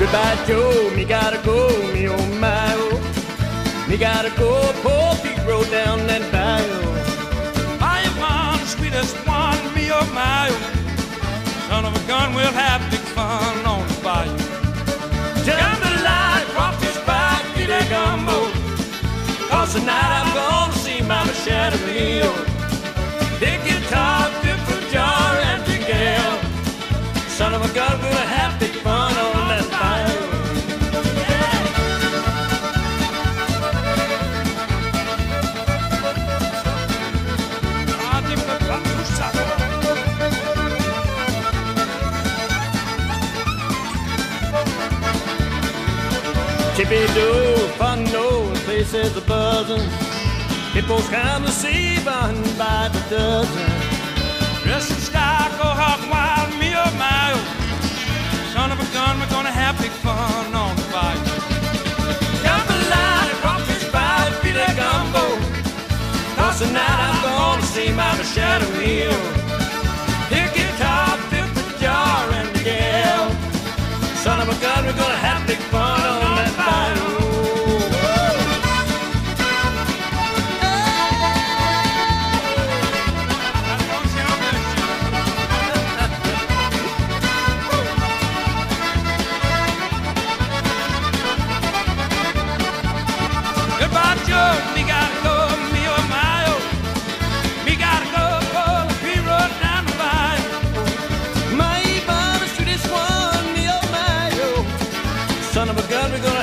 Goodbye, Joe, me gotta go, me oh my oh. Me gotta go, poor Pete road down that bayou. I am one, sweetest one, me oh my oh. Son of a gun, we'll have big fun on the bayou. Jambalaya, crawfish pie, get a gumbo. 'Cause tonight I'm gonna see Mama Shadow Hill. Big guitar, different jar, and big gal. Son of a gun, we'll have big fun on that bayou. Chippy-doo, fun, no, places a buzzing. Hippos come to see fun by the dozen. Dress in style, go hog wild, me oh my oh. Son of a gun, we're gonna have big fun on the bayou. Jambalaya, crawfish pie, beat a gumbo. 'Cause tonight I'm gonna see Mama Shadow Hill. Big guitar, different jar, and the gal. Son of a gun, we're gonna have big fun on that bayou. Goodbye, Joe, me gotta go, me oh my oh. Me gotta go, pull the Pete road down the bayou. My mama's sweetest one, me oh my oh. Son of a gun, we're gonna